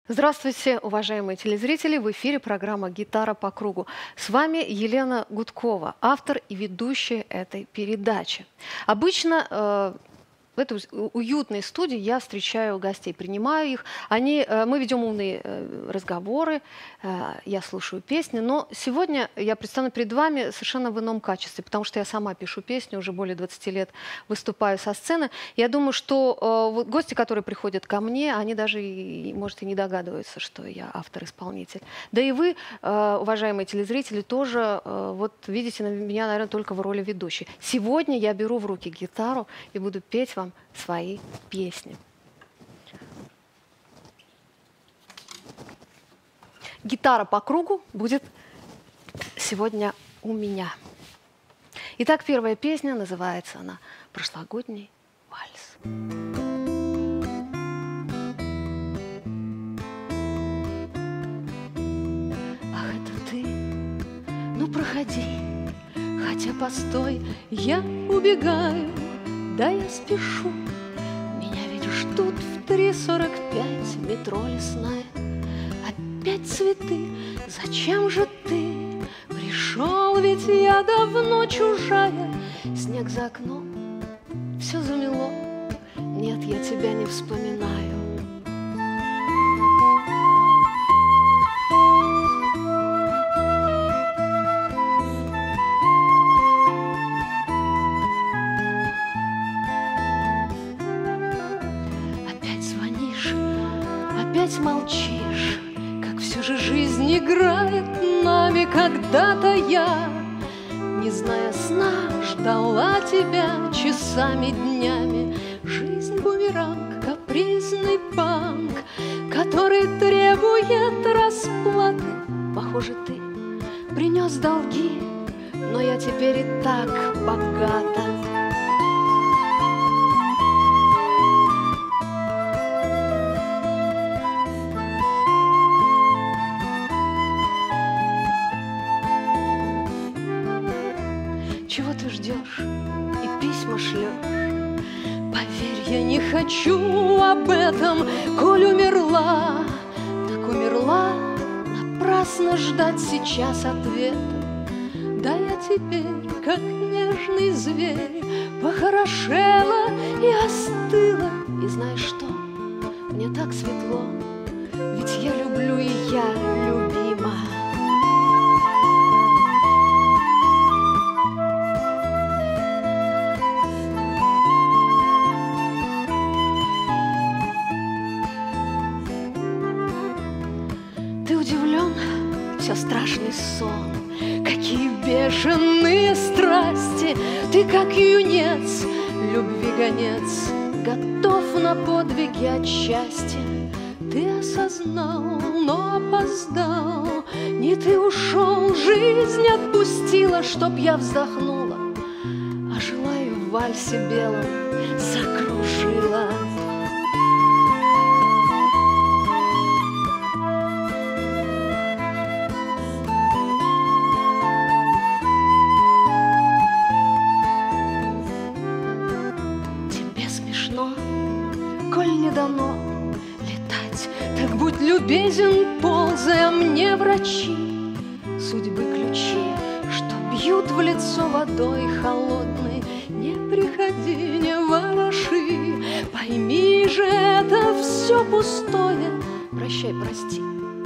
Здравствуйте, уважаемые телезрители! В эфире программа «Гитара по кругу». С вами Елена Гудкова, автор и ведущая этой передачи. Обычно в этой уютной студии я встречаю гостей, принимаю их. Мы ведем умные разговоры, я слушаю песни. Но сегодня я предстану перед вами совершенно в ином качестве, потому что я сама пишу песни, уже более 20 лет выступаю со сцены. Я думаю, что гости, которые приходят ко мне, они даже, может, и не догадываются, что я автор-исполнитель. Да и вы, уважаемые телезрители, тоже вот видите меня, наверное, только в роли ведущей. Сегодня я беру в руки гитару и буду петь вам свои песни. Гитара по кругу будет сегодня у меня. Итак, первая песня, называется она «Прошлогодний вальс». Ах, это ты, ну проходи, хотя постой, я убегаю. Да, я спешу, меня ведь ждут в 3:45, метро лесная. Опять цветы, зачем же ты пришел, ведь я давно чужая. Снег за окном, все замело, нет, я тебя не вспоминаю. Опять молчишь, как все же жизнь играет нами. Когда-то я, не зная сна, ждала тебя часами, днями. Жизнь бумеранг, капризный панк, который требует расплаты. Похоже, ты принес долги, но я теперь и так богата. Чего ты ждешь и письма шлешь? Поверь, я не хочу об этом. Коль умерла, так умерла. Напрасно ждать сейчас ответа. Да я теперь, как нежный зверь, похорошела и остыла. И знаешь что? Мне так светло, ведь я люблю и я любима. Ты удивлен, все страшный сон, какие бешеные страсти. Ты как юнец, любви гонец, готов на подвиги от счастья. Ты осознал, но опоздал, не ты ушел, жизнь отпустила, чтоб я вздохнула, а желаю в вальсе белом закружила. Коль не дано летать, так будь любезен, ползая мне врачи судьбы ключи, что бьют в лицо водой холодной. Не приходи, не вороши, пойми же, это все пустое. Прощай, прости,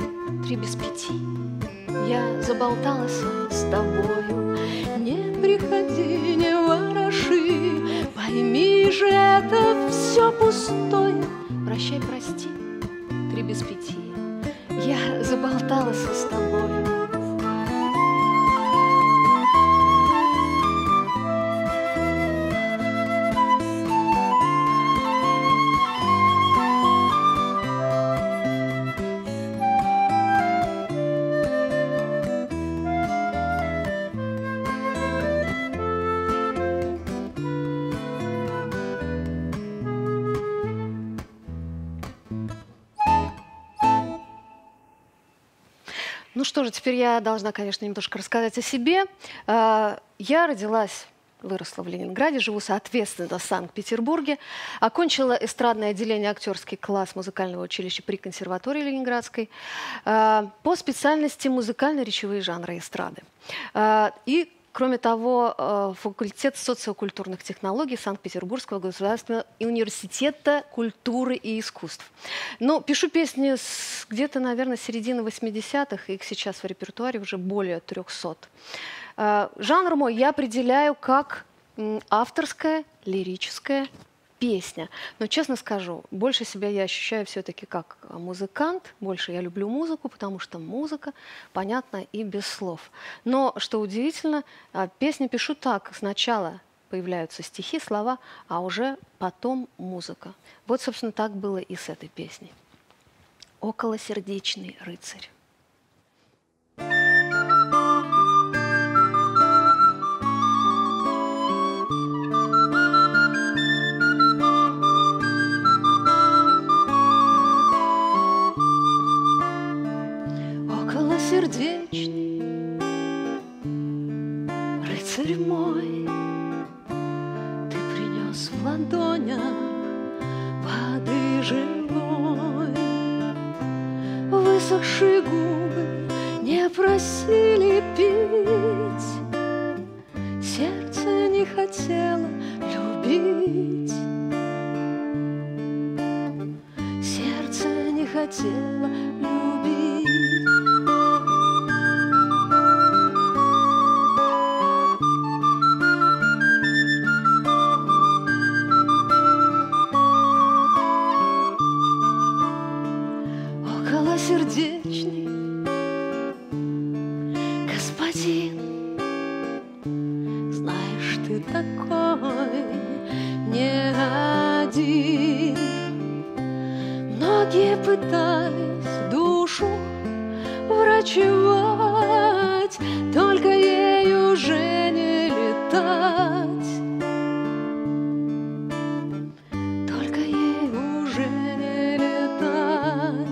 3:55, я заболталась с тобою. Не приходи, не вороши, пойми же, это все пустое. Прощай, прости, 3:55, я заболталась с тобою. Ну что же, теперь я должна, конечно, немножко рассказать о себе. Я родилась выросла в Ленинграде, живу, соответственно, в Санкт-Петербурге. Окончила эстрадное отделение актерский класс музыкального училища при консерватории Ленинградской по специальности музыкально-речевые жанры эстрады. И кроме того, факультет социокультурных технологий Санкт-Петербургского государственного университета культуры и искусств. Но пишу песни где-то, наверное, середины 80-х, их сейчас в репертуаре уже более 300. Жанр мой я определяю как авторская лирическая песня. Но, честно скажу, больше себя я ощущаю все-таки как музыкант. Больше я люблю музыку, потому что музыка понятна и без слов. Но, что удивительно, песни пишу так. Сначала появляются стихи, слова, а уже потом музыка. Вот, собственно, так было и с этой песней. «Околосердечный рыцарь». Сердечный рыцарь мой, ты принес в ладонях воды живой. Высохшие губы не просили пить, сердце не хотело любить, сердце не хотело любить. Сердечный господин, знаешь, ты такой не один. Многие пытались душу врачевать, только ей уже не летать. Только ей уже не летать.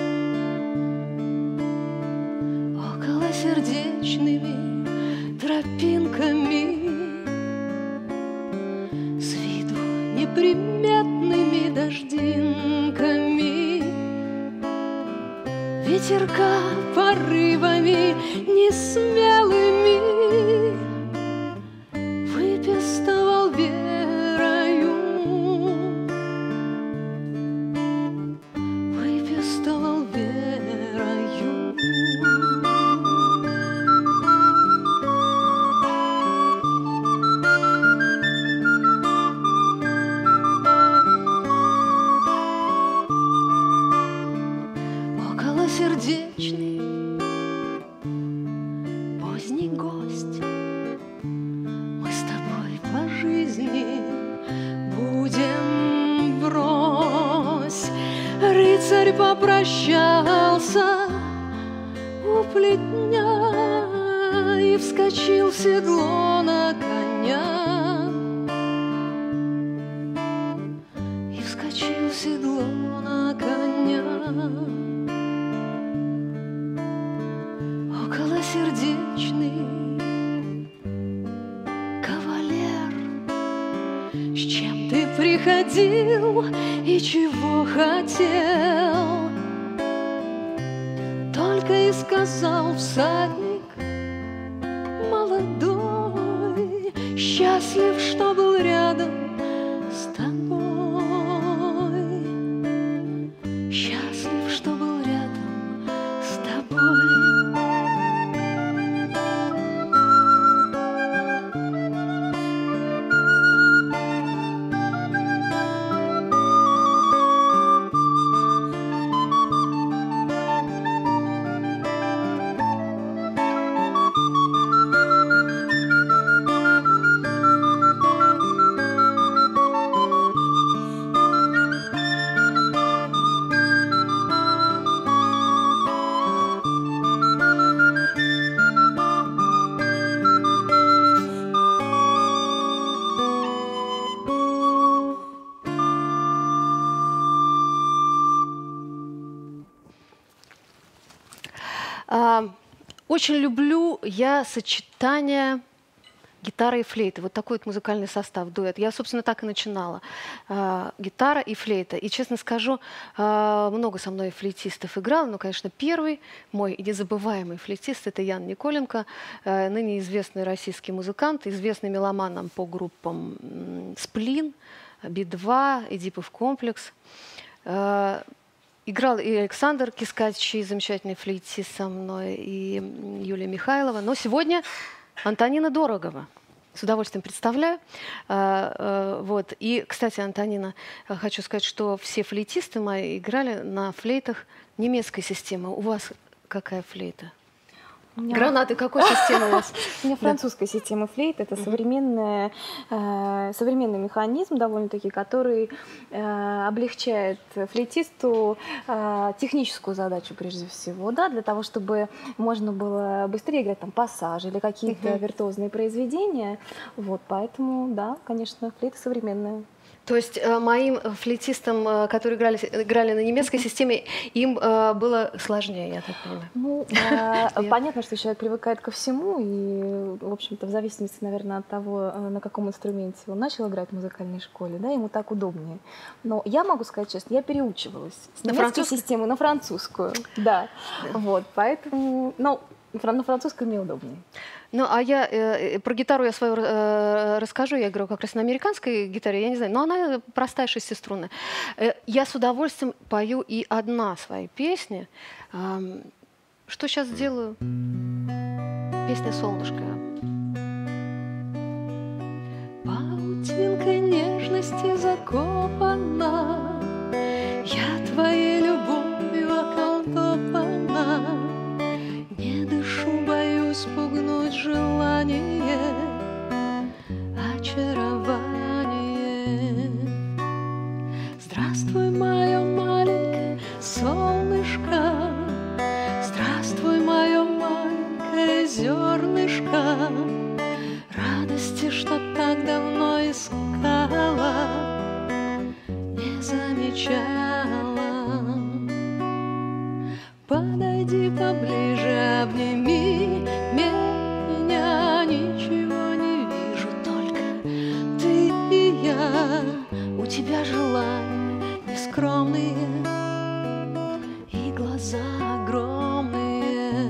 Сердечными тропинками, с виду неприметными дождинками, ветерка порывами несмелыми выпестовал верою, выпестовал верою. Сердечный поздний гость, мы с тобой по жизни будем врозь. Рыцарь попрощался у плетня и вскочил в седло на коня, и вскочил в седло на коня. Околосердечный кавалер, с чем ты приходил и чего хотел? Только и сказал всадник молодой, счастлив, что был рядом с тобой, счастлив, что был рядом с тобой. Очень люблю я сочетание гитара и флейта. Вот такой вот музыкальный состав, дуэт. Я, собственно, так и начинала. Гитара и флейта. И, честно скажу, много со мной флейтистов играл, но, конечно, первый мой незабываемый флейтист — это Ян Николенко, ныне известный российский музыкант, известный меломан нам по группам «Сплин», «Би-2», «Эдипов комплекс». Играл и Александр Кискачи, замечательный флейтист со мной, и Юлия Михайлова. Но сегодня Антонина Дорогова. С удовольствием представляю. Вот. И, кстати, Антонина, хочу сказать, что все флейтисты мои играли на флейтах немецкой системы. У вас какая флейта? Гранаты какой системы у вас? У меня французская система флейт. Это современный механизм довольно-таки, который облегчает флейтисту техническую задачу прежде всего, да, для того, чтобы можно было быстрее играть там пассажи или какие-то виртуозные произведения. Вот, поэтому, да, конечно, флейта современная. То есть моим флейтистам, которые играли на немецкой системе, им было сложнее, я так понимаю. Ну, понятно, что человек привыкает ко всему, и, в общем-то, в зависимости, наверное, от того, на каком инструменте он начал играть в музыкальной школе, да, ему так удобнее. Но я могу сказать честно, я переучивалась с немецкой системы на французскую, да. Вот, поэтому, ну, на французском мне удобнее. Ну, а я про гитару я свою расскажу. Я играю как раз на американской гитаре, я не знаю, но она простая шестиструнная. Я с удовольствием пою и одна свои песни. Что сейчас сделаю? Песня «Солнышко». Паутинкой нежности закопана, я твоей любовью околдована. Не дышу, боюсь спугнуть желание, очарование. Здравствуй, мое маленькое солнышко, здравствуй, мое маленькое зернышко, радости, что так давно искала, не замечала. Подойди поближе, обними меня, ничего не вижу, только ты и я. У тебя желания нескромные и глаза огромные.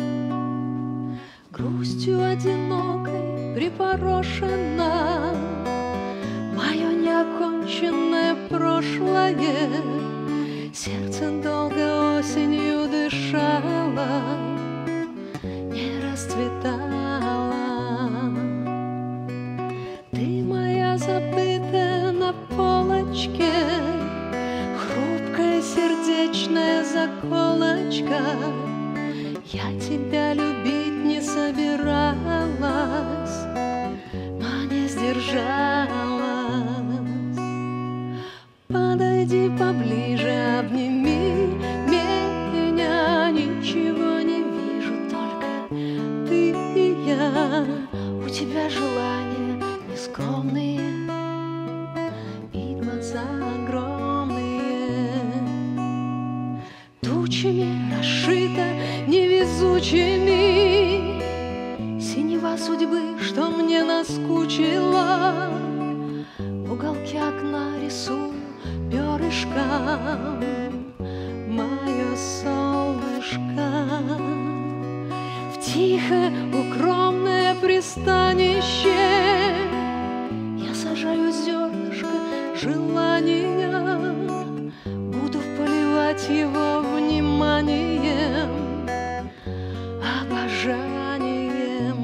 Грустью одинокой припорошена мое неоконченное прошлое. Сердце долго осенью дышало, не расцветало. Ты моя забытая на полочке, хрупкая сердечная заколочка. Я тебя любить не собиралась, но не сдержалась. Подойди поближе, обними меня, ничего не вижу, только ты и я. У тебя желания нескромные и глаза огромные. Тучами расшита невезучими синева судьбы, что мне наскучила. В уголке окна рисую перышком мое солнышко. В тихое укромное пристанище я сажаю зернышко желания, буду поливать его вниманием, обожанием.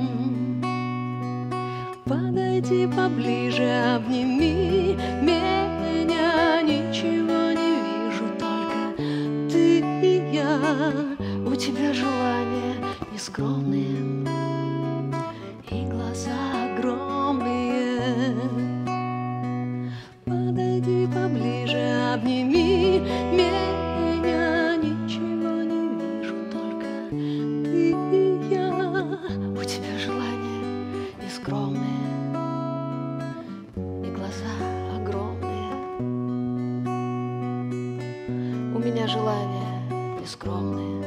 Подойди поближе, обними меня, ничего не вижу, только ты и я. У тебя желания нескромные и глаза огромные. Подойди поближе, обними меня, ничего не вижу, только ты и я. У тебя желания нескромные и глаза огромные. У меня желания нескромные.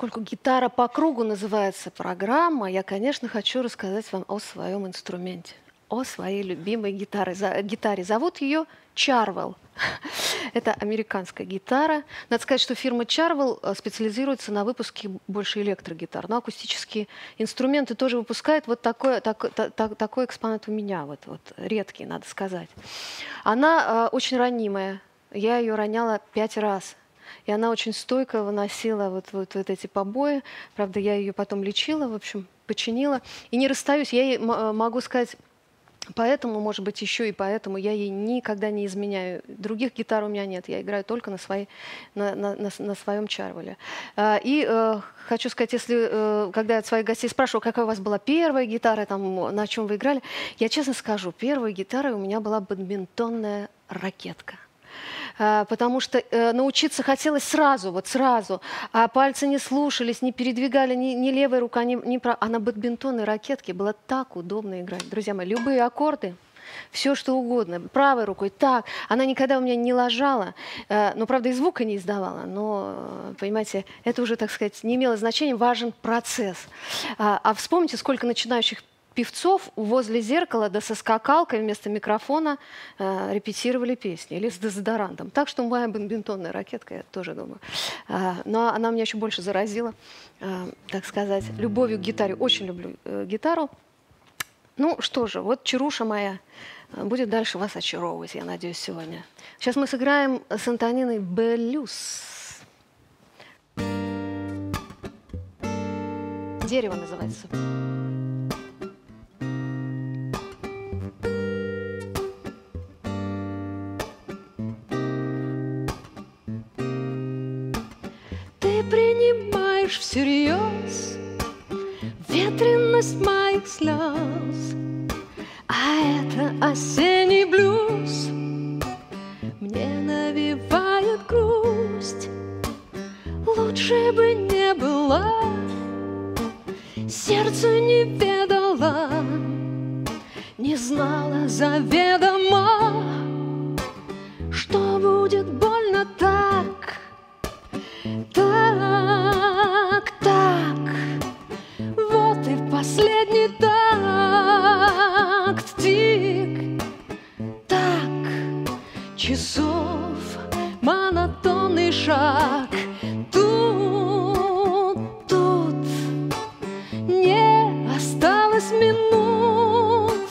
поскольку «Гитара по кругу» называется программа, я, конечно, хочу рассказать вам о своем инструменте, о своей любимой гитаре. Зовут ее Charvel. Это американская гитара. Надо сказать, что фирма Charvel специализируется на выпуске больше электрогитар, но акустические инструменты тоже выпускает. Вот такой экспонат у меня, вот редкий, надо сказать. Она очень ранимая. Я ее роняла 5 раз. И она очень стойко выносила вот эти побои. Правда, я ее потом лечила, в общем, починила. И не расстаюсь. Я ей могу сказать, поэтому, может быть, еще и поэтому я ей никогда не изменяю. Других гитар у меня нет. Я играю только на своем Charvel. И хочу сказать, если когда я от своих гостей спрашиваю, какая у вас была первая гитара, там, на чем вы играли, я честно скажу, первой гитарой у меня была бадминтонная ракетка. Потому что научиться хотелось сразу, а пальцы не слушались, не передвигали ни левая рука, ни правая. А на бадминтонной ракетке было так удобно играть. Друзья мои, любые аккорды, все что угодно, правой рукой, так. Она никогда у меня не ложала, но, правда, и звука не издавала. Но, понимаете, это уже, так сказать, не имело значения, важен процесс. А вспомните, сколько начинающих певцов возле зеркала, да со скакалкой вместо микрофона репетировали песни или с дезодорантом. Так что моя бадминтонная ракетка, я тоже думаю. Но она меня еще больше заразила, так сказать, любовью к гитаре. Очень люблю гитару. Ну что же, вот чаруша моя будет дальше вас очаровывать, я надеюсь, сегодня. Сейчас мы сыграем с Антониной блюз. «Дерево» называется. Принимаешь всерьез ветренность моих слез, а это осенний блюз мне навевает грусть. Лучше бы не было, сердцу не ведала, не знала заведомо, что будет больно так. Так, вот и последний такт, тик-так, часов монотонный шаг. Тут не осталось минут,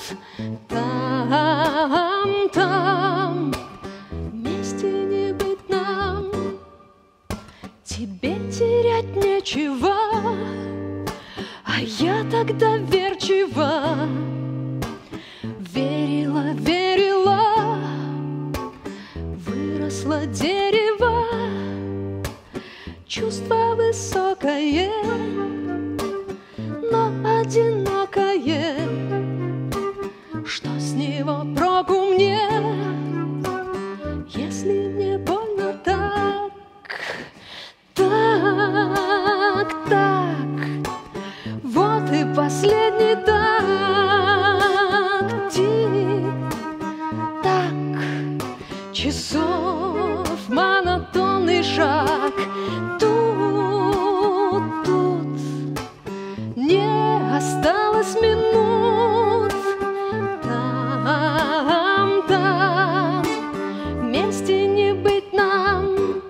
там, вместе не быть нам. Тебе терять нечего, а я тогда доверчиво верила, выросло дерево, чувство высокое, но одинокое. Что с него проку мне, если мне больно так? Так, вот и последний такт, тик-так, часов монотонный шаг. Тут не осталось минут, там, вместе не быть нам.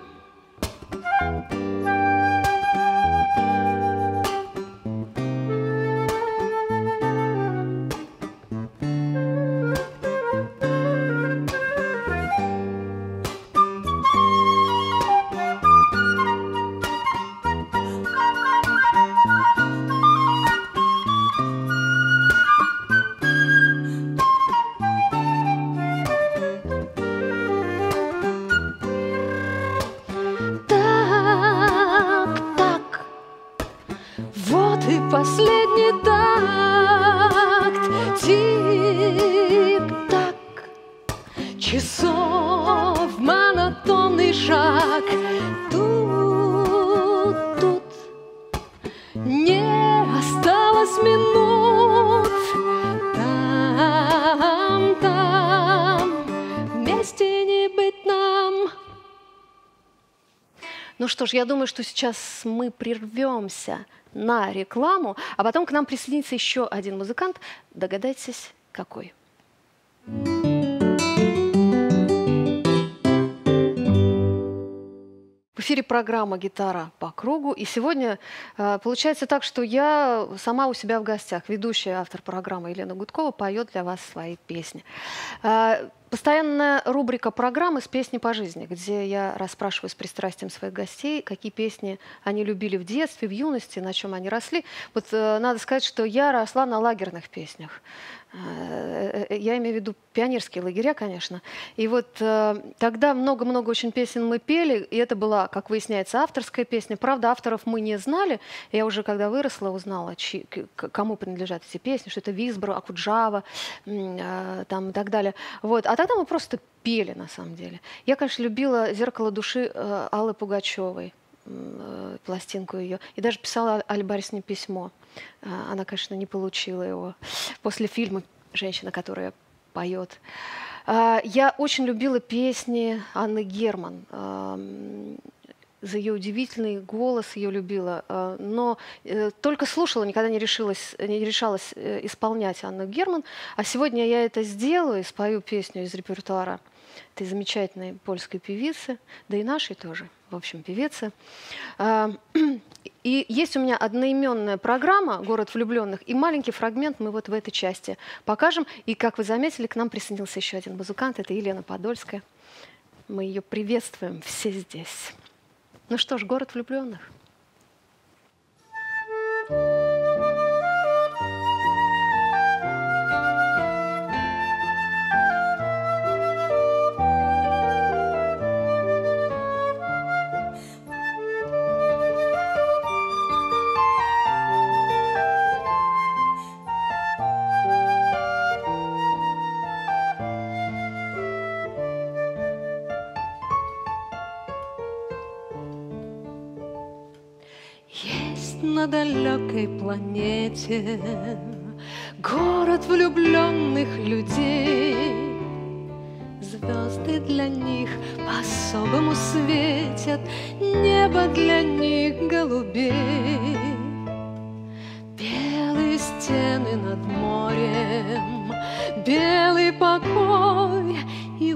Последний такт, тик-так, часов монотонный шаг. Тут не осталось минут, там, вместе не быть нам. Ну Ну что ж, я думаю, что сейчас мы прервемся на рекламу, а потом к нам присоединится еще один музыкант. Догадайтесь, какой. В эфире программа «Гитара по кругу». И сегодня получается так, что я сама у себя в гостях. Ведущая, автор программы Елена Гудкова поет для вас свои песни. Постоянная рубрика программы «С песни по жизни», где я расспрашиваю с пристрастием своих гостей, какие песни они любили в детстве, в юности, на чем они росли. Вот надо сказать, что я росла на лагерных песнях. Я имею в виду пионерские лагеря, конечно. И вот тогда много-много очень песен мы пели, и это была, как выясняется, авторская песня. Правда, авторов мы не знали. Я уже, когда выросла, узнала, кому принадлежат эти песни, что это Висбор, Акуджава, там, и так далее. Вот. А тогда мы просто пели, на самом деле. Я, конечно, любила «Зеркало души» Аллы Пугачевой, пластинку ее, и даже писала Алле Борисовне письмо. Она, конечно, не получила его после фильма «Женщина, которая поет». Я очень любила песни Анны Герман. За ее удивительный голос ее любила, но только слушала, никогда не решалась исполнять Анну Герман. А сегодня я это сделаю и спою песню из репертуара этой замечательной польской певицы, да и нашей тоже, в общем, певицы. И есть у меня одноименная программа «Город влюбленных», и маленький фрагмент мы вот в этой части покажем. И, как вы заметили, к нам присоединился еще один музыкант, это Елена Подольская. Мы ее приветствуем все здесь. Ну что ж, «Город влюбленных». На далекой планете город влюбленных людей. Звезды для них по-особому светят, небо для них голубей. Белые стены над морем, белый покой и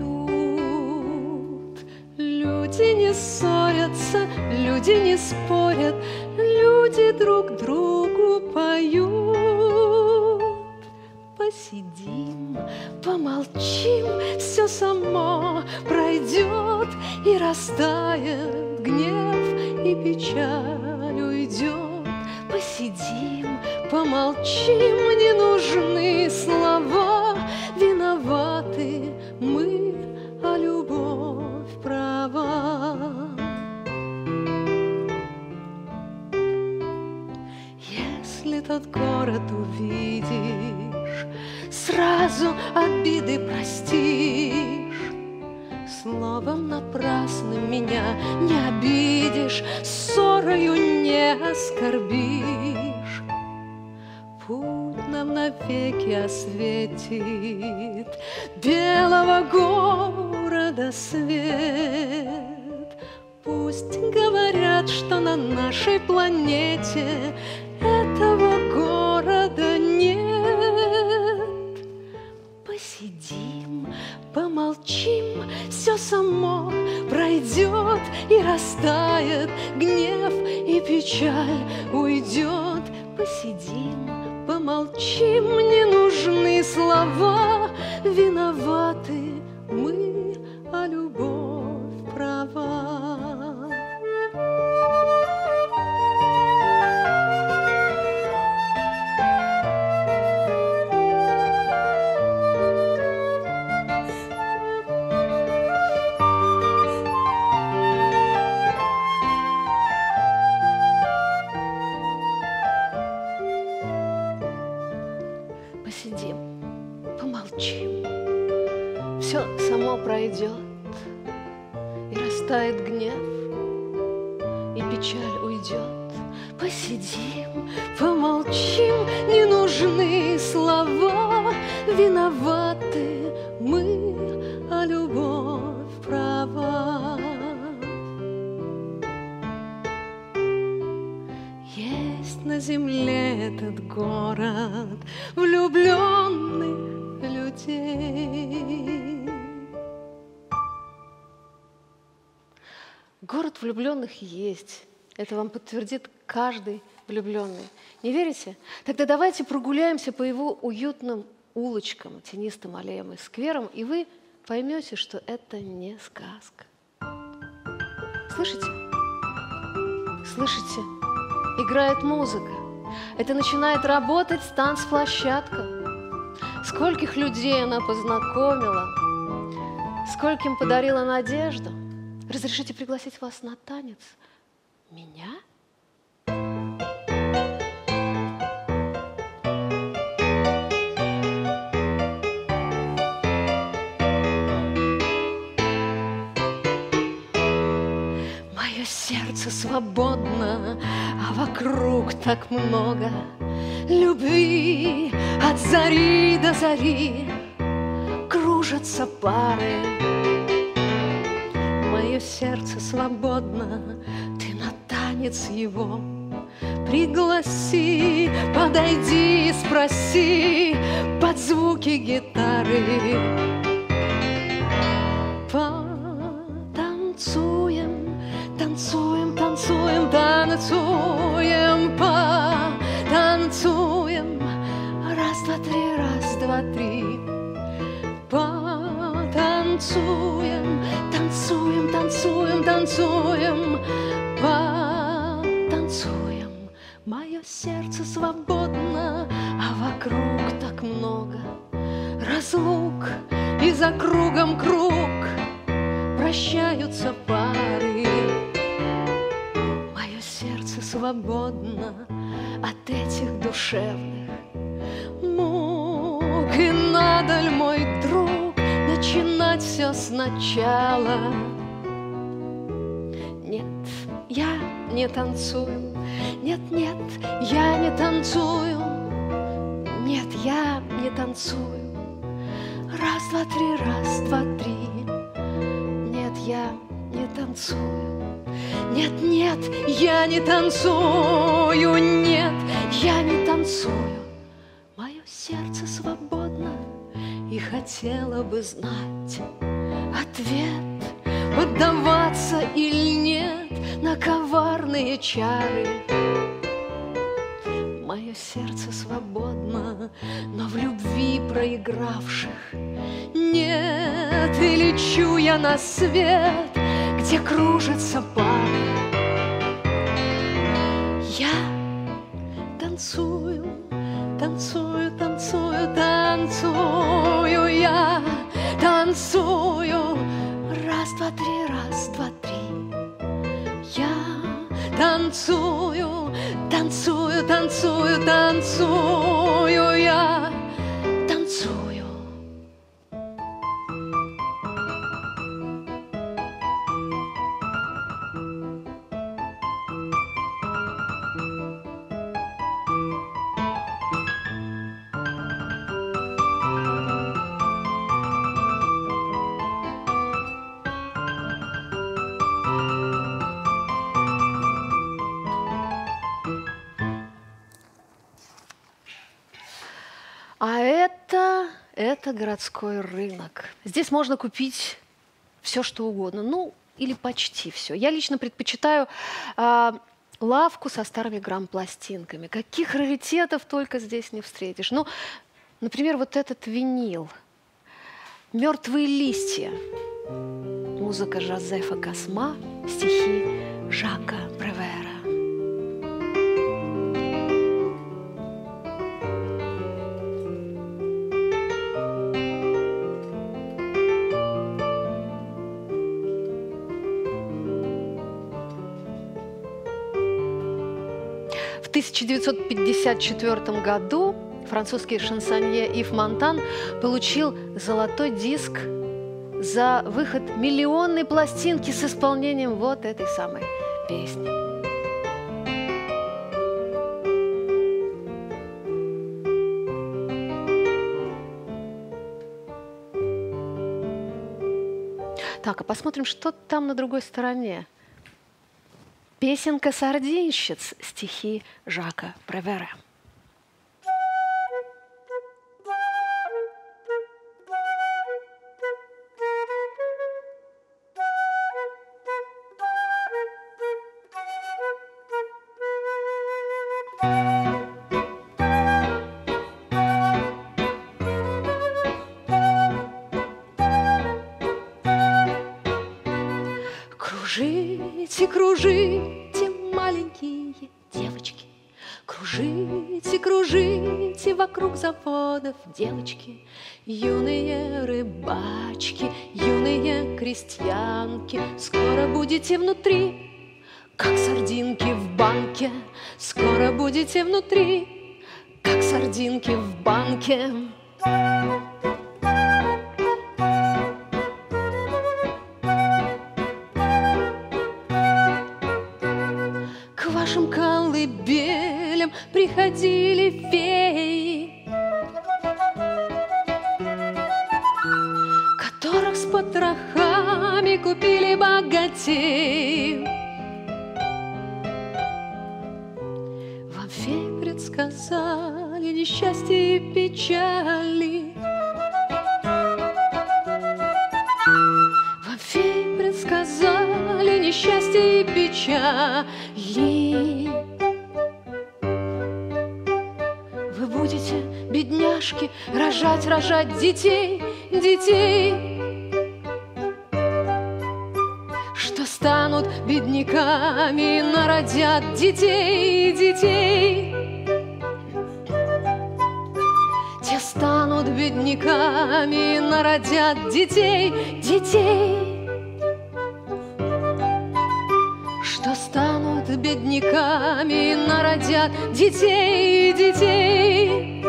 уют. Люди не ссорятся, люди не спорят, люди друг другу поют. Посидим, помолчим, все само пройдет и растает гнев, и печаль уйдет. Посидим, помолчим, не нужны слова, виноваты мы, а любовь права. Этот город увидишь, сразу обиды простишь. Словом напрасно меня не обидишь, ссорою не оскорбишь. Путь нам навеки осветит белого города свет. Пусть говорят, что на нашей планете этого города нет. Посидим, помолчим, все само пройдет и растает гнев, и печаль уйдет. Посидим, помолчим, не нужны слова, виноваты мы, а любовь права. Посидим, помолчим, все само пройдет, и растает гнев, и печаль уйдет. Посидим, помолчим, не нужны слова, виноваты мы, а любовь права. этот город влюбленных людей. Город влюбленных есть. Это вам подтвердит каждый влюбленный. Не верите? Тогда давайте прогуляемся по его уютным улочкам, тенистым аллеям и скверам, и вы поймете, что это не сказка. Слышите? Слышите? Играет музыка. Это начинает работать танцплощадка. Скольких людей она познакомила, скольким подарила надежду. Разрешите пригласить вас на танец? Меня? Мое сердце свободно, а вокруг так много любви. От зари до зари кружатся пары. Мое сердце свободно, ты на танец его пригласи, подойди и спроси под звуки гитары. Потанцуем, танцуем, танцуем, танцуем, потанцуем. Раз, два, три, раз, два, три. Потанцуем, танцуем, танцуем, танцуем, потанцуем. Мое сердце свободно, а вокруг так много разлук, и за кругом круг прощаются пары. Мое сердце свободно от этих душевных мук, и надо ль, мой друг, начинать все сначала? Нет, я не танцую, нет, нет, я не танцую, нет, я не танцую. Раз, два, три, раз, два, три. Нет, я не танцую. Нет, нет, я не танцую, нет, я не танцую. Мое сердце свободно, и хотела бы знать ответ, поддаваться или нет на коварные чары. Мое сердце свободно, но в любви проигравших нет. И лечу я на свет, где кружатся пары. Я танцую, танцую, танцую, танцую, я танцую. Раз, два, три, раз, два, три. Я танцую, танцую, танцую, танцую, я танцую. А это городской рынок. Здесь можно купить все, что угодно. Ну, или почти все. Я лично предпочитаю лавку со старыми грамм-пластинками. Каких раритетов только здесь не встретишь. Ну, например, вот этот винил. «Мертвые листья». Музыка Жозефа Косма, стихи Жака Превера. В 1954 году французский шансонье Ив Монтан получил золотой диск за выход миллионной пластинки с исполнением вот этой самой песни. Так, а посмотрим, что там на другой стороне. Песенка сардинщиц, стихи Жака Превера. Кружите, кружите, маленькие девочки, кружите, кружите вокруг заводов, девочки, юные рыбачки, юные крестьянки. Скоро будете внутри, как сардинки в банке. Скоро будете внутри, как сардинки в банке. К вашим колыбелям приходили феи, которых с потрохами купили богатеи. Вам феи предсказали несчастье и печали. Вам феи предсказали несчастье и печали. Вы будете, бедняжки, рожать, рожать детей, детей, что станут бедняками и народят детей, детей. Те станут бедняками и народят детей, детей, что станут бедняками и народят детей, детей.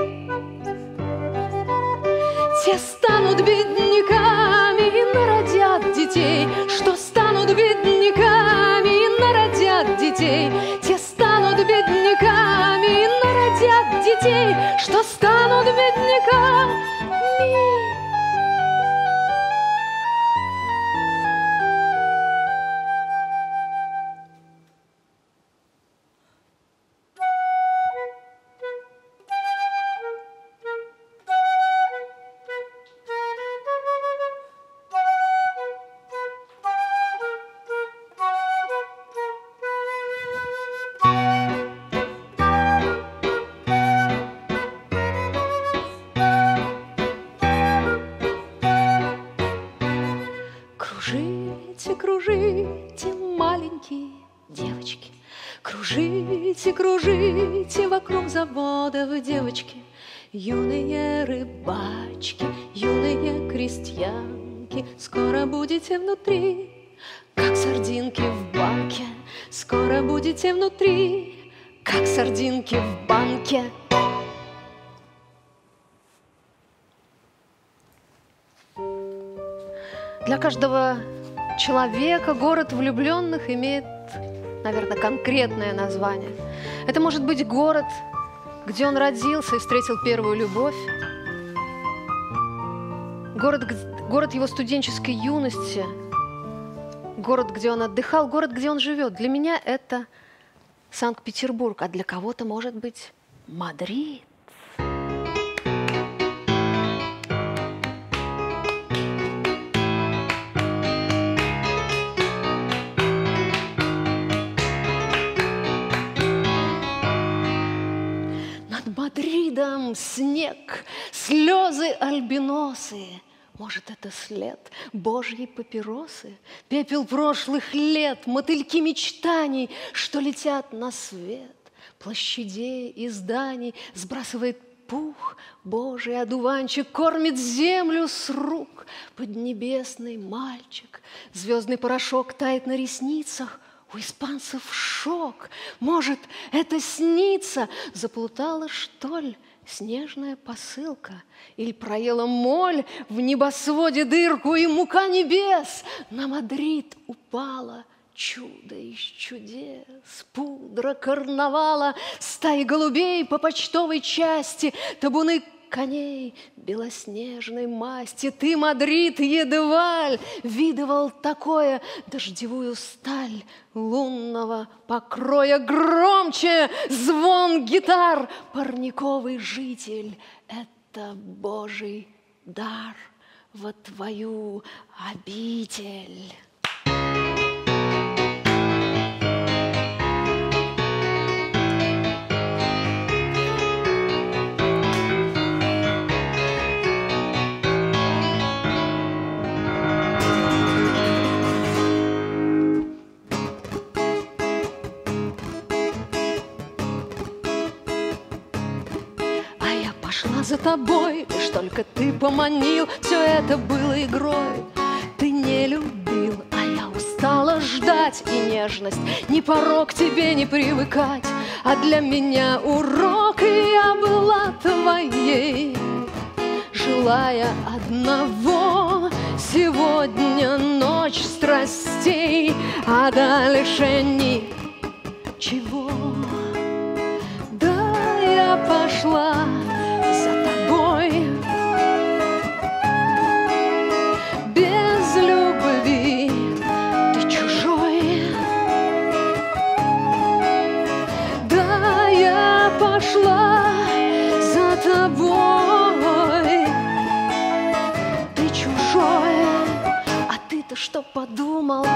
Те станут бедняками и народят детей, что станут бедняками и народят детей. Те станут бедняками и народят детей, что станут бедняками. Кружите, кружите, маленькие девочки, кружите, кружите вокруг заводов, девочки, юные рыбачки, юные крестьянки. Скоро будете внутри, как сардинки в банке. Скоро будете внутри, как сардинки в банке. Для каждого человека город влюбленных имеет, наверное, конкретное название. Это может быть город, где он родился и встретил первую любовь, город его студенческой юности, город, где он отдыхал, город, где он живет. Для меня это Санкт-Петербург, а для кого-то может быть Мадрид. Мадридом снег, слезы альбиносы. Может, это след Божьей папиросы, пепел прошлых лет, мотыльки мечтаний, что летят на свет, площадей и зданий сбрасывает пух Божий одуванчик, кормит землю с рук поднебесный мальчик. Звездный порошок тает на ресницах, у испанцев шок. Может, это снится? Заплутала, что ли, снежная посылка? Или проела моль в небосводе дырку, и мука небес на Мадрид упала? Чудо из чудес, пудра карнавала, стаи голубей по почтовой части, табуны коней белоснежной масти. Ты, Мадрид, едва ль видывал такое, дождевую сталь лунного покроя. Громче звон гитар, парниковый житель, это Божий дар во твою обитель. пошла за тобой, лишь только ты поманил. Все это было игрой, ты не любил, а я устала ждать. И нежность не порок тебе не привыкать, а для меня урок, и я была твоей. Желая одного, сегодня ночь страстей, а дальше ничего. Да, я пошла за тобой без любви, ты чужой. Да, я пошла за тобой, ты чужой. А ты-то что подумала?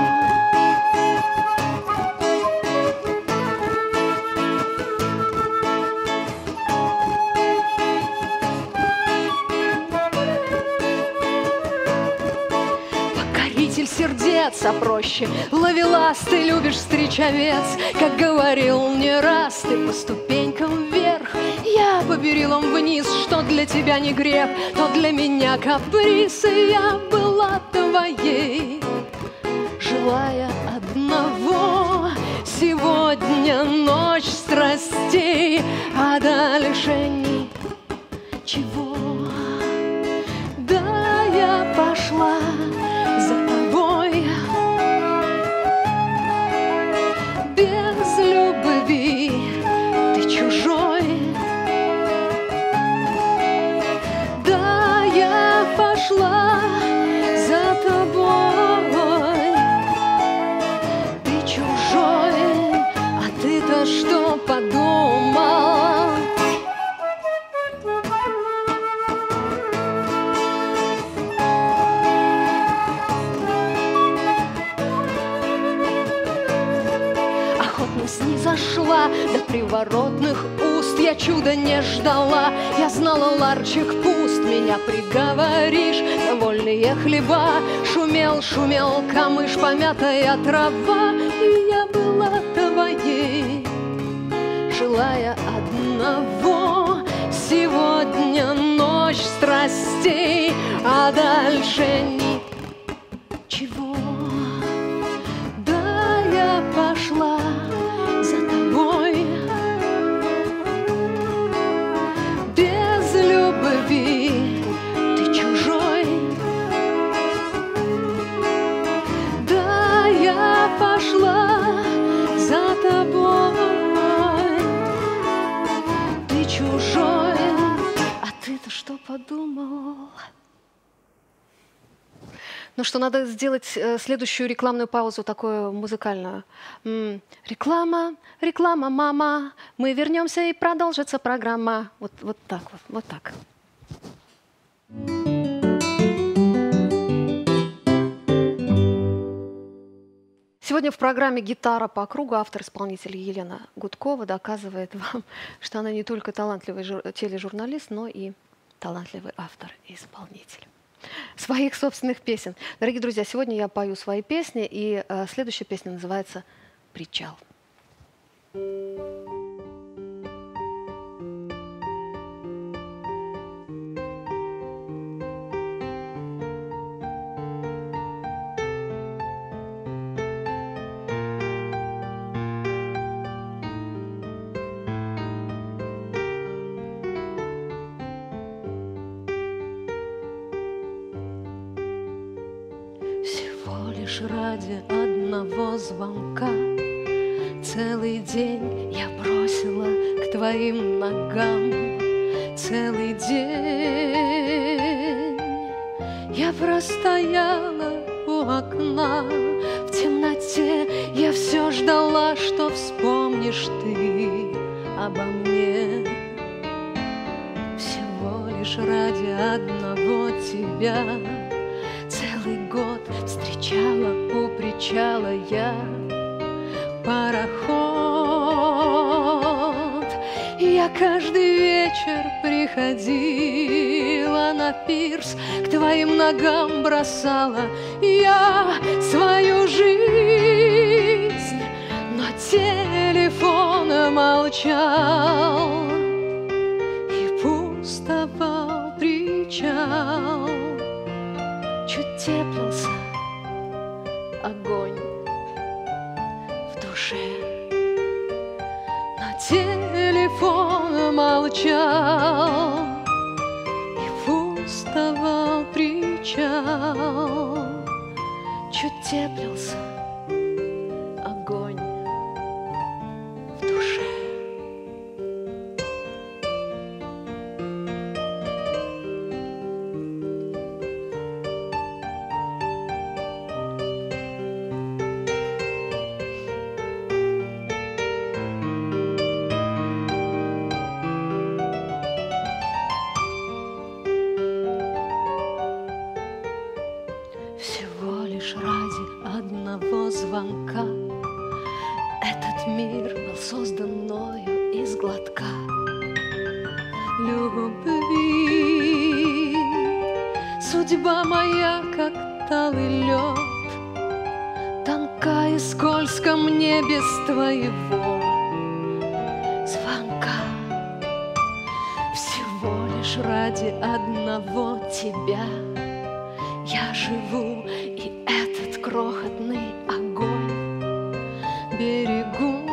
Сердец, а проще ловелас, ты любишь встречовец. Как говорил не раз, ты по ступенькам вверх, я по перилам вниз. Что для тебя не грех, то для меня каприз, и я была твоей. Желая одного, сегодня ночь страстей, а дальше ничего. Да, я пошла за тобой без любви, ты чужой. Да, я пошла за тобой, ты чужой. А ты-то что подумал? Снизошла до приворотных уст, я чуда не ждала, я знала, ларчик пуст. Меня приговоришь на вольные хлеба. Шумел, шумел камыш, помятая трава, и я была твоей. Желая одного, сегодня ночь страстей, а дальше ничего. Да, я пошла за тобой без любви, ты чужой. Да, я пошла за тобой, ты чужой. А ты-то что подумал? Ну что, надо сделать следующую рекламную паузу, такую музыкальную. Реклама, реклама, мама. Мы вернемся, и продолжится программа. Вот так вот, вот так. Сегодня в программе «Гитара по кругу» автор-исполнитель Елена Гудкова доказывает вам, что она не только талантливый тележурналист, но и талантливый автор и исполнитель своих собственных песен. Дорогие друзья, сегодня я пою свои песни, и следующая песня называется «Причал». Ради одного звонка целый день я бросила к твоим ногам. Целый день я простояла у окна. В темноте я все ждала, что вспомнишь ты обо мне. Всего лишь ради одного тебя целый год встречала у причала я пароход. Я каждый вечер приходила на пирс, к твоим ногам бросала я свою жизнь, но телефон молчал, и пусть пустовал причал, чуть теплился огонь в душе, но телефон молчал, и пустовал причал, чуть теплился огонь в душе. Всего лишь ради одного звонка этот мир был создан мною из глотка любви. Судьба моя, как талый лед, тонка и скользко мне без твоего звонка. Всего лишь ради одного тебя я живу, и этот крохотный огонь берегу.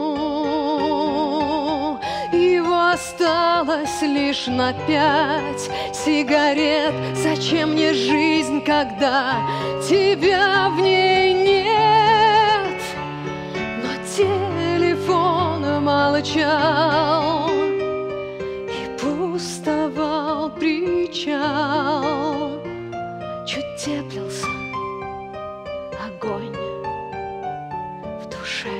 Его осталось лишь на 5 сигарет. Зачем мне жизнь, когда тебя в ней нет? Но телефон молчал, и пустовал причал, чуть теплился огонь в душе,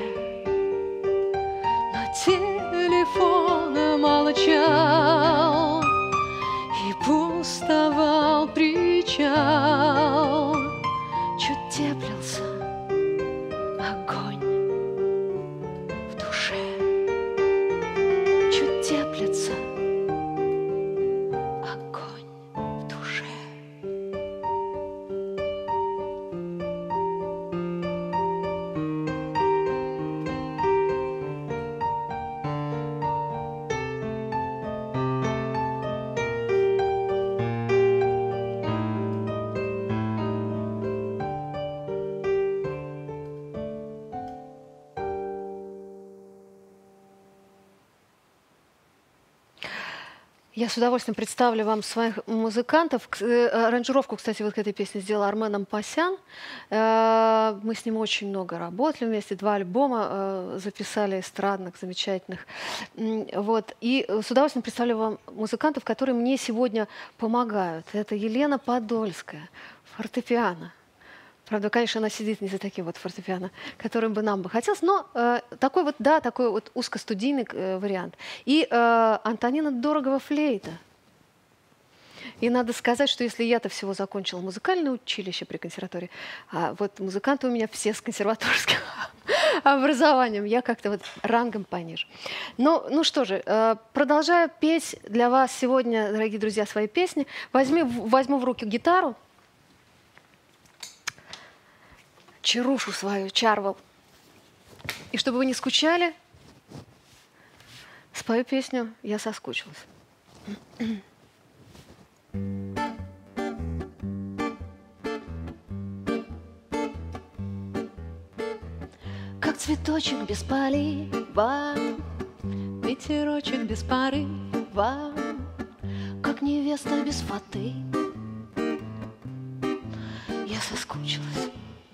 но телефон молчал, и пустовал причал, чуть теплился огонь в душе, чуть теплится огонь в душе. Я с удовольствием представлю вам своих музыкантов. Аранжировку, кстати, вот к этой песне сделал Армен Ампасян. Мы с ним очень много работали вместе. 2 альбома записали эстрадных, замечательных. Вот. И с удовольствием представлю вам музыкантов, которые мне сегодня помогают. Это Елена Подольская, фортепиано. Правда, конечно, она сидит не за таким вот фортепиано, которым бы нам бы хотелось, но такой вот, да, такой вот узкостудийный вариант. И Антонина Дорогова флейта. И надо сказать, что если я-то всего закончила музыкальное училище при консерватории, а вот музыканты у меня все с консерваторским образованием, я как-то вот рангом пониже. Ну что же, продолжаю петь для вас сегодня, дорогие друзья, свои песни. Возьму в руки гитару, чарушу свою, чарвал. И чтобы вы не скучали, спою песню «Я соскучилась». Как цветочек без полива, ветерочек без порыва, как невеста без фаты, я соскучилась.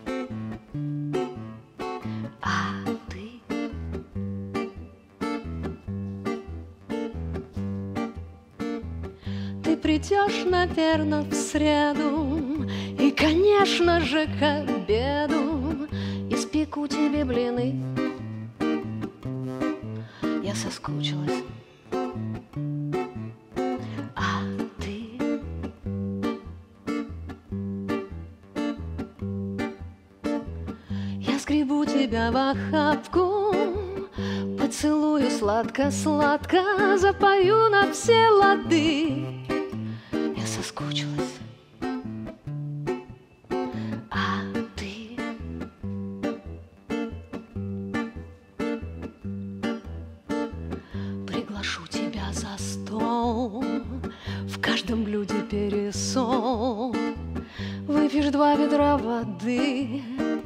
Придешь, наверное, в среду, и, конечно же, к обеду испеку тебе блины. Я соскучилась. А ты? Я сгребу тебя в охапку, поцелую сладко-сладко, запою на все лады. Соскучилась. А ты? Приглашу тебя за стол, этом блюде пересол. Выпьешь 2 ведра воды.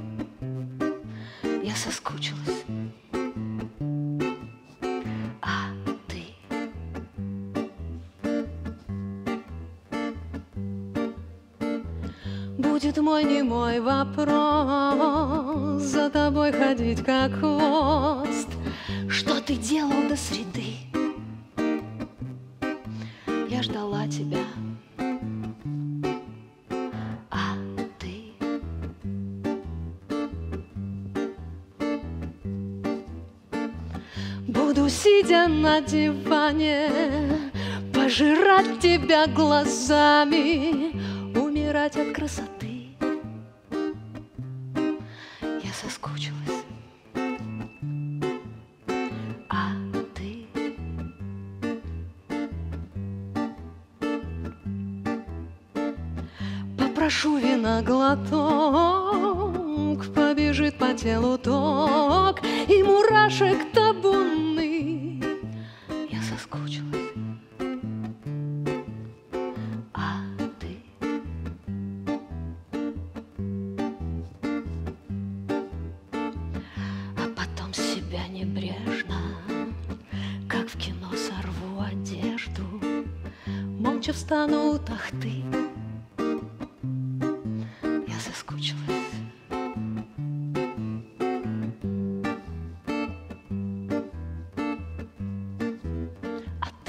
Я соскучилась. А ты? Будет мой немой вопрос, за тобой ходить как хвост. Что ты делал до среды? Я ждала тебя. А ты? Буду, сидя на диване, пожирать тебя глазами, умирать от красоты. Я соскучилась. А ты? Попрошу вина глоток, побежит по телу ток, и мурашек табуны. Я соскучилась. А ты? А потом себя небрежно, как в кино, сорву одежду, молча встану у тахты. Я соскучилась. А ты?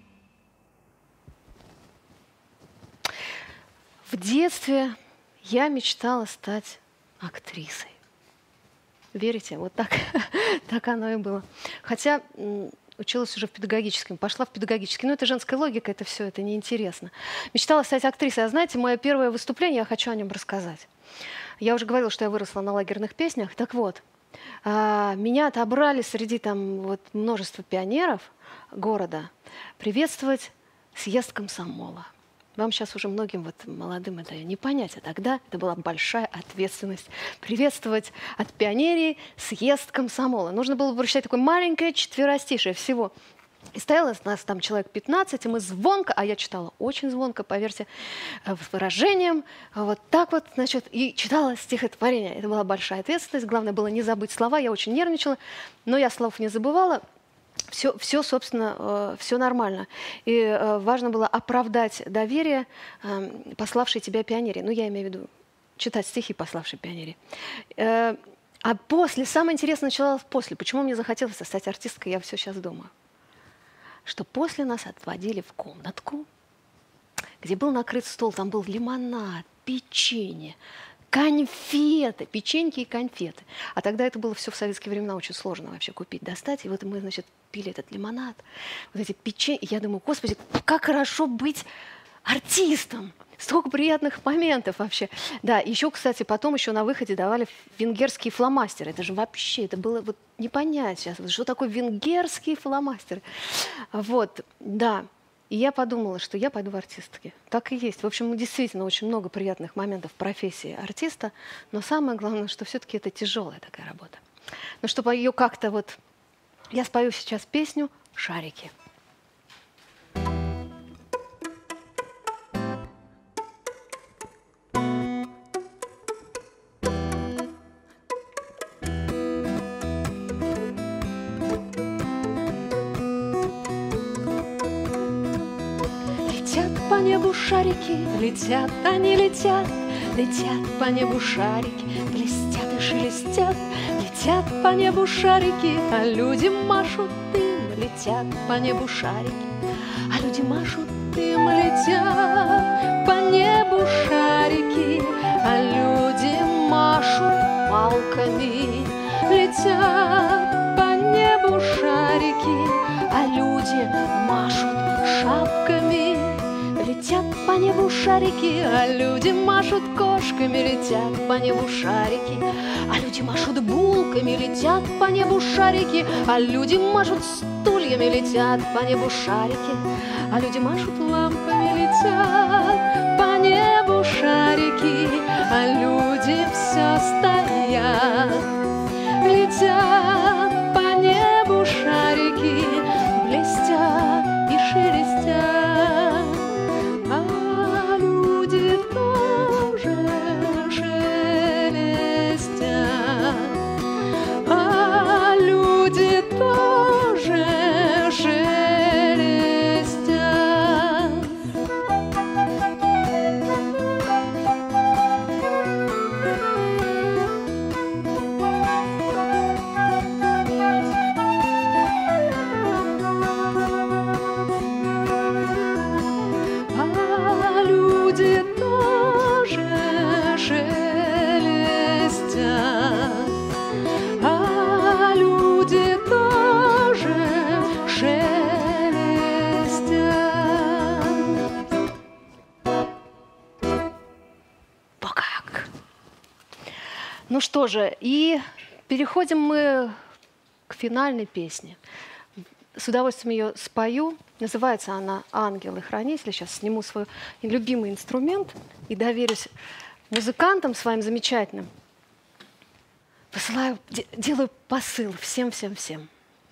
В детстве я мечтала стать актрисой. Верите? Вот так, так оно и было. Хотя училась уже в педагогическом, пошла в педагогический. Но это женская логика, это все, это неинтересно. Мечтала стать актрисой. А знаете, мое первое выступление, я хочу о нем рассказать. Я уже говорила, что я выросла на лагерных песнях. Так вот, меня отобрали среди там вот множества пионеров города приветствовать съезд комсомола. Вам сейчас уже многим вот молодым это не понять, а тогда это была большая ответственность приветствовать от пионерии съезд комсомола. Нужно было прочитать такое маленькое четверостишее всего. И стояло нас там человек 15, и мы звонко, а я читала очень звонко, поверьте, с выражением, вот так вот, значит, и читала стихотворение. Это была большая ответственность, главное было не забыть слова, я очень нервничала, но я слов не забывала. Все, собственно, все нормально. И важно было оправдать доверие пославшей тебя пионерии. Ну, я имею в виду читать стихи пославшей пионерии. А после, самое интересное началось после. Почему мне захотелось стать артисткой, я все сейчас думаю. Что после нас отводили в комнатку, где был накрыт стол, там был лимонад, печенье, конфеты, печеньки и конфеты. А тогда это было все в советские времена очень сложно вообще купить, достать. И вот мы, значит, пили этот лимонад, вот эти печенья. Я думаю, господи, как хорошо быть артистом. Столько приятных моментов вообще. Да, еще, кстати, потом еще на выходе давали венгерские фломастеры. Это же вообще, это было вот не понять сейчас, что такое венгерские фломастеры. Вот, да. И я подумала, что я пойду в артистки. Так и есть. В общем, действительно очень много приятных моментов в профессии артиста, но самое главное, что все-таки это тяжелая такая работа. Но чтобы ее как-то вот... Я спою сейчас песню «Шарики». Летят по небу шарики, летят, они летят, летят по небу шарики, блестят и шелестят. Летят по небу шарики, а люди машут им. Летят по небу шарики, а люди машут им. Летят по небу шарики, а люди машут палками. Летят по небу шарики, а люди машут шапками. Летят по небу шарики, а люди машут кошками. Летят по небу шарики, а люди машут булками. Летят по небу шарики, а люди машут стульями. Летят по небу шарики, а люди машут лампами. Летят по небу шарики, а люди все стоят. Летят по небу шарики, блестят и шелестят. Ну что же, и переходим мы к финальной песне. С удовольствием ее спою. Называется она «Ангелы-хранители». Сейчас сниму свой любимый инструмент и доверюсь музыкантам своим замечательным. Посылаю, делаю посыл всем-всем-всем.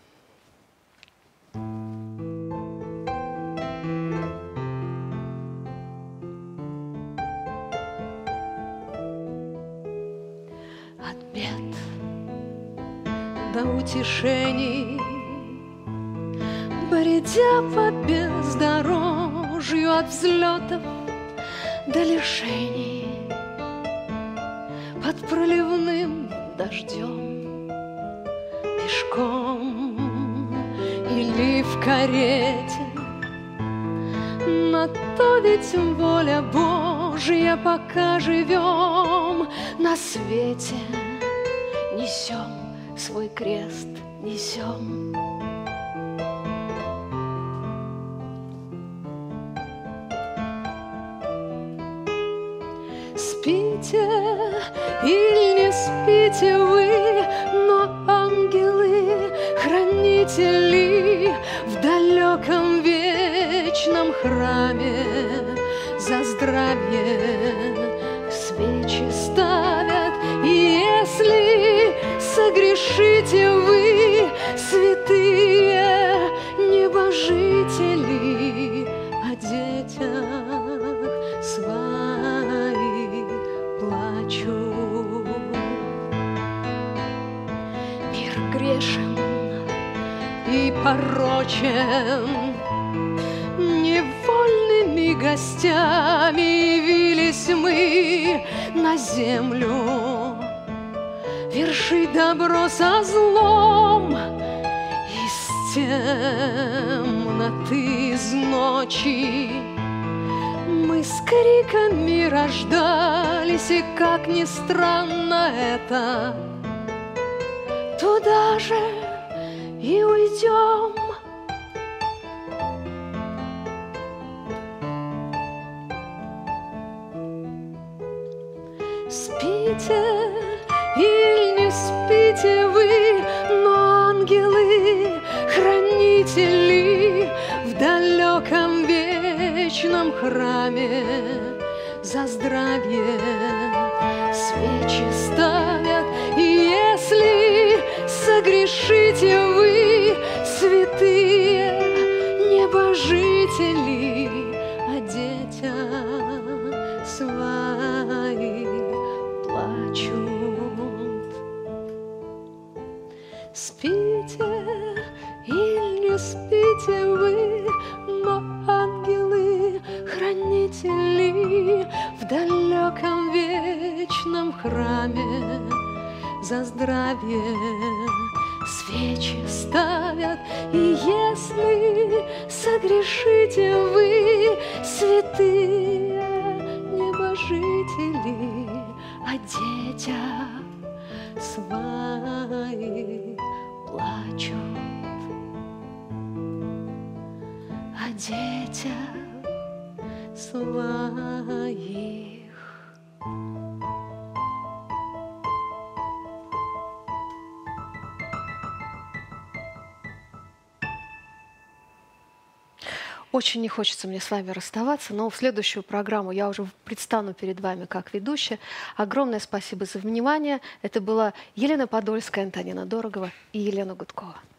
От бед до утешений, бредя по бездорожью, от взлетов до лишений, под проливным дождем, пешком или в карете. На то ведь воля Божья, пока живем на свете, несем свой крест, несем. Спите или не спите вы, но ангелы-хранители в далеком вечном храме за здравие свечи ставят. И если согрешите вы, святые небожители, о детях своих плачу. Мир грешен и порочен, невольными гостями явились мы на землю, вершить добро со злом. Из темноты, из ночи мы с криками рождались, и, как ни странно это, туда же и уйдем. Спите или не спите вы, но ангелы-хранители в далеком вечном храме за здравие свечи ставят. И если согрешите вы, святые небожители, о детях своих плачут. Спите или не спите вы, но ангелы-хранители в далеком вечном храме за здравие свечи ставят. И если согрешите вы, святые небожители, о детях своих плачут, о детях своих. Очень не хочется мне с вами расставаться, но в следующую программу я уже предстану перед вами как ведущая. Огромное спасибо за внимание. Это была Елена Подольская, Антонина Дорогова и Елена Гудкова.